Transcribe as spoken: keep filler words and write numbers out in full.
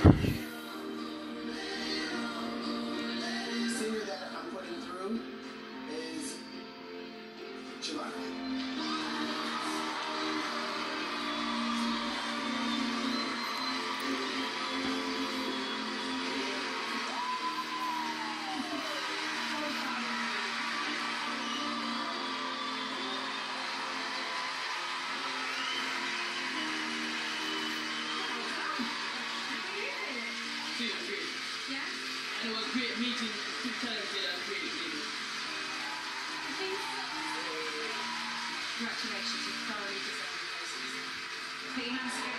singer that I'm putting through is Giovanna. Yeah? And it was great meeting two talented and great people. Congratulations, you thoroughly deserve those. Put your hands together.